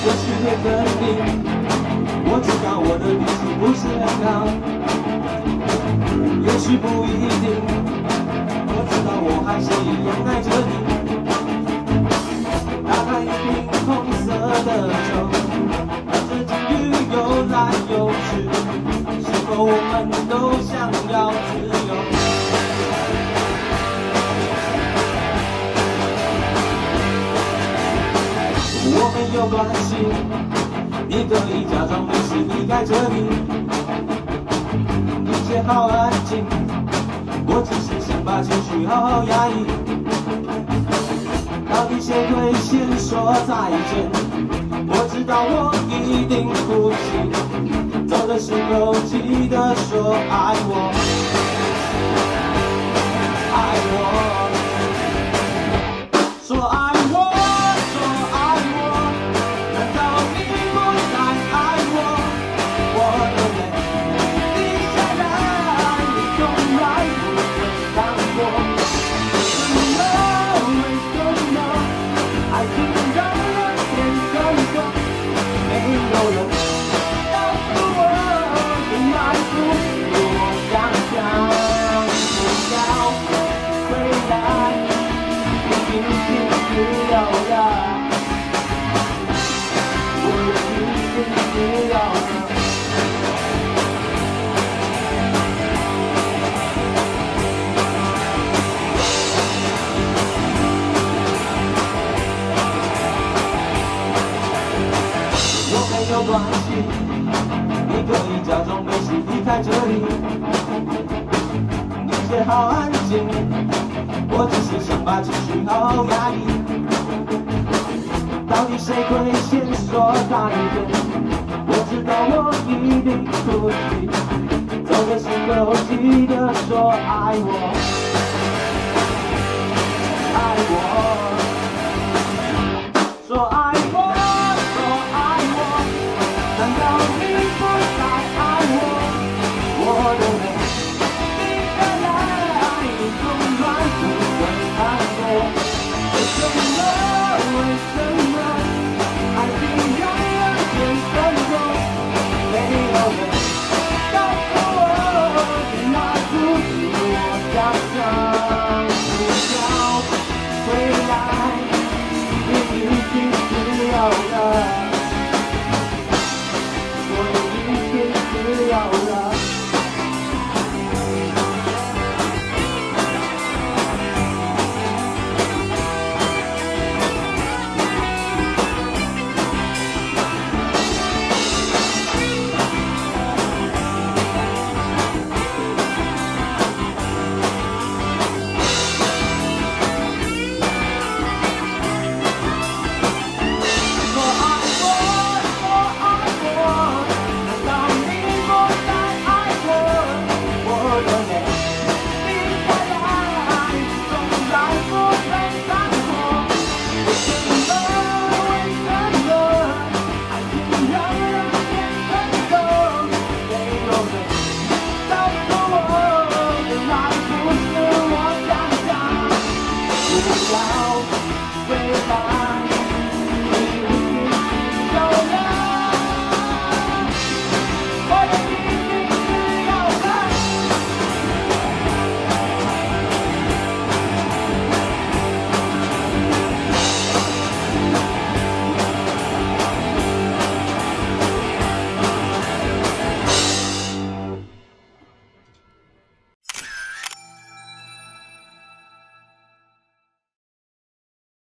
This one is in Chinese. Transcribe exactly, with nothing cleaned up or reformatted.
许会分离。我知道我的运气不是很好，也许不一定。我知道我还是一样爱着你。打开一瓶红色的酒，看着境遇游来游去，是否我们都想要自由？我没有关系，你可以假装没事离开这里，一切好安静，我只是想把情绪好好压抑。到底谁会先说再见？我知道我一定不行，走的时候记得说爱我，爱我，说爱我。没有关系，你可以假装没事离开这里，一切好安静，我只是想把情绪好好压抑。到底谁会先说再见？我知道我一定不行，走的时候记得说爱我，爱我。